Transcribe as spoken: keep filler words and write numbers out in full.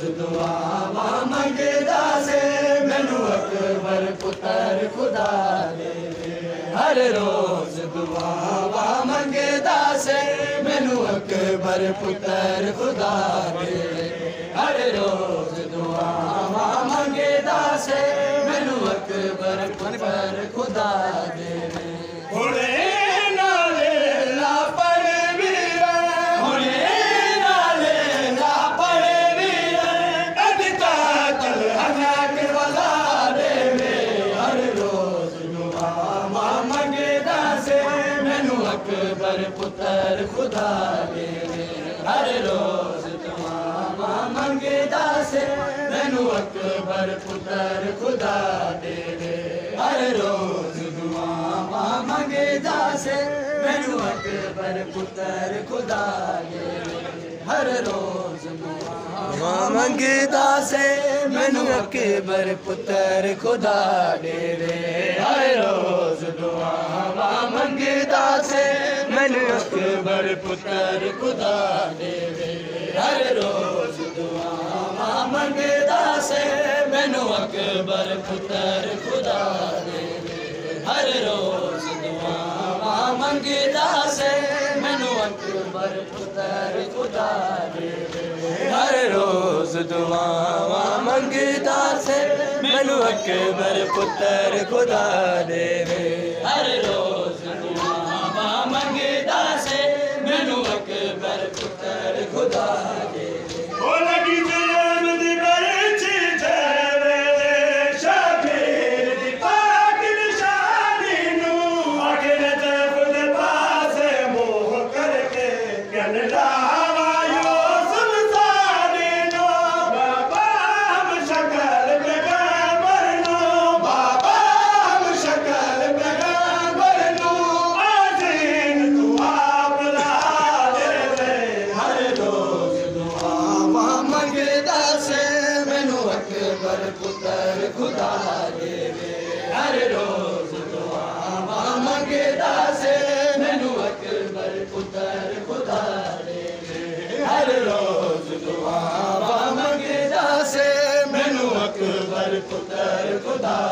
रोज दुआवा मंगदा से मैनू अकबर पुत्र खुदा दे। हर रोज दुआवा मंगदा से मैनू अकबर पुत्र खुदा दे। हर रोज दुआवा मंगदा से मैनू अकबर पुत्र खुदा दे। अकबर पुत्र खुदा दे। हर रोज दुआवा मंगदा से मैनू अकबर पुत्र खुदा दे। हर रोज दुआवा मंगदा से मैनू अकबर पुत्र खुदा दे। हर रोज दुआवा मंगदा से मैनू अकबर पुत्र खुदा दे। हर रोज दुआवा मंगदा से मैनू अकबर पुत्र खुदा दे। हर रोज दुआवा मंगदा से मैनू अकबर पुत्र खुदा दे। हर रोज दुआवा मंगदा से मैनू अकबर पुत्र खुदा दे। हर रोज दुआवा मंगदा से मैनू अकबर पुत्र खुदा दे। हर रोज दुआवा मंगदा से मैनू अकबर पुत्र खुदा दे। अकबर पुत्र खुदा दे। हर रोज दुआवा मंगदा से मैनू अकबर पुत्र खुदा दे। हर रोज दुआवा मंगदा से मैनू अकबर पुत्र खुदा